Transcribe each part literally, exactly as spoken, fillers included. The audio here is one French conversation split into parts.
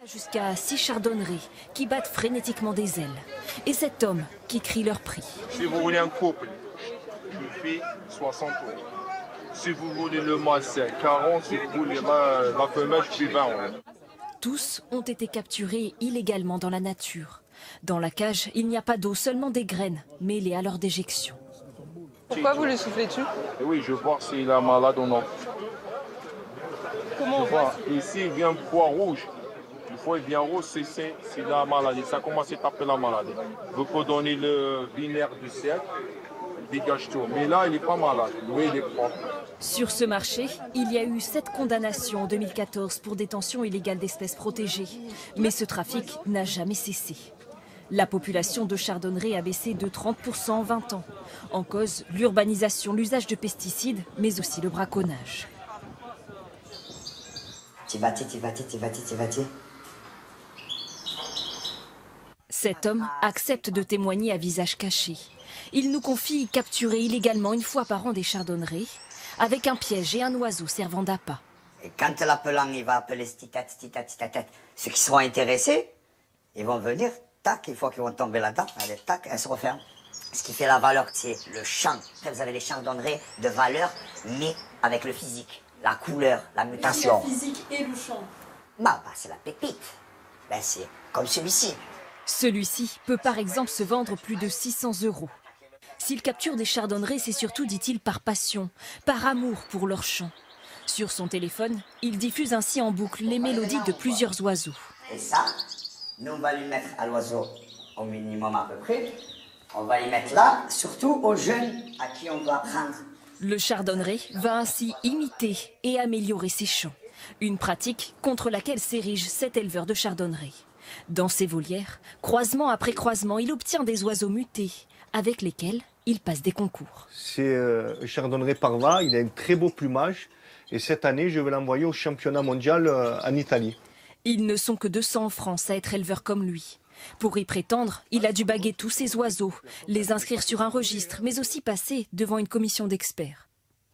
Jusqu'à six chardonnerets qui battent frénétiquement des ailes. Et cet homme qui crie leur prix. Si vous voulez un couple, je fais soixante euros. Si vous voulez le mâle, c'est quarante. Si vous voulez la, la femelle, je fais vingt euros. Tous ont été capturés illégalement dans la nature. Dans la cage, il n'y a pas d'eau, seulement des graines mêlées à leur déjection. Pourquoi vous lui soufflez dessus? Oui, je vois s'il est malade ou non. Comment on voit? Ici, il vient poids rouge. Le foie vient rouge, c'est la maladie. Ça commence à taper la maladie. Vous pouvez donner le vinaigre du cercle, il dégage tout. Mais là, il n'est pas malade. Lui, il est propre. Sur ce marché, il y a eu sept condamnations en deux mille quatorze pour détention illégale d'espèces protégées. Mais ce trafic n'a jamais cessé. La population de chardonneret a baissé de trente pour cent en vingt ans. En cause, l'urbanisation, l'usage de pesticides, mais aussi le braconnage. Tivati, tivati, tivati, tivati. Cet homme accepte de témoigner à visage caché. Il nous confie capturer illégalement une fois par an des chardonnerets, avec un piège et un oiseau servant d'appât. Et quand l'appelant, il va appeler titat, titat, titat, ceux qui seront intéressés, ils vont venir, tac, une fois qu'ils vont tomber là-dedans, allez, tac, elle se referme. Ce qui fait la valeur, c'est le champ. Après, vous avez les chardonnerets de valeur, mais avec le physique, la couleur, la mutation. Le physique et le champ. Bah, bah c'est la pépite. Ben, c'est comme celui-ci. Celui-ci peut par exemple se vendre plus de six cents euros. S'il capture des chardonnerets, c'est surtout, dit-il, par passion, par amour pour leur chant. Sur son téléphone, il diffuse ainsi en boucle les mélodies de plusieurs oiseaux. Et ça, nous on va lui mettre à l'oiseau au minimum à peu près. On va les mettre là, surtout aux jeunes à qui on doit apprendre. Le Le chardonneret va ainsi imiter et améliorer ses chants. Une pratique contre laquelle s'érige cet éleveur de chardonnerets. Dans ses volières, croisement après croisement, il obtient des oiseaux mutés, avec lesquels il passe des concours. C'est euh, un chardonneret Parva, il a un très beau plumage. Et cette année, je vais l'envoyer au championnat mondial euh, en Italie. Ils ne sont que deux cents en France à être éleveurs comme lui. Pour y prétendre, il a dû baguer tous ses oiseaux, les inscrire sur un registre, mais aussi passer devant une commission d'experts.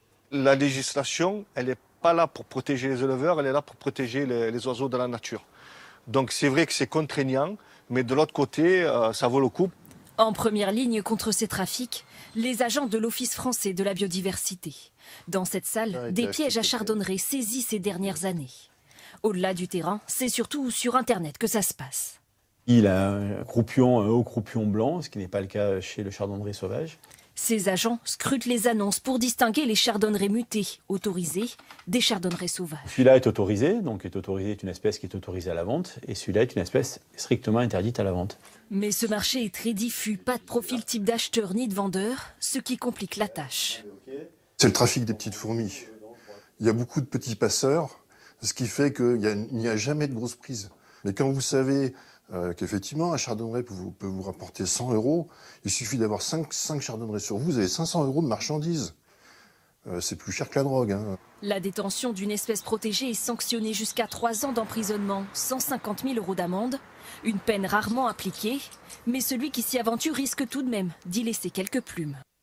La législation, elle n'est pas là pour protéger les éleveurs, elle est là pour protéger les, les oiseaux de la nature. Donc c'est vrai que c'est contraignant, mais de l'autre côté, euh, ça vaut le coup. En première ligne contre ces trafics, les agents de l'Office français de la biodiversité. Dans cette salle, des pièges à chardonnerets saisis ces dernières années. Au-delà du terrain, c'est surtout sur Internet que ça se passe. Il a un croupion, un haut croupion blanc, ce qui n'est pas le cas chez le chardonneret sauvage. Ces agents scrutent les annonces pour distinguer les chardonnerets mutés, autorisés, des chardonnerets sauvages. Celui-là est autorisé, donc est autorisé est une espèce qui est autorisée à la vente, et celui-là est une espèce strictement interdite à la vente. Mais ce marché est très diffus, pas de profil type d'acheteur ni de vendeur, ce qui complique la tâche. C'est le trafic des petites fourmis. Il y a beaucoup de petits passeurs, ce qui fait qu'il n'y a, a jamais de grosse prise. Mais quand vous savez euh, qu'effectivement un chardonneret peut vous, peut vous rapporter cent euros, il suffit d'avoir cinq chardonnerets sur vous, vous avez cinq cents euros de marchandises. Euh, c'est plus cher que la drogue. Hein. La détention d'une espèce protégée est sanctionnée jusqu'à trois ans d'emprisonnement, cent cinquante mille euros d'amende, une peine rarement appliquée, mais celui qui s'y aventure risque tout de même d'y laisser quelques plumes.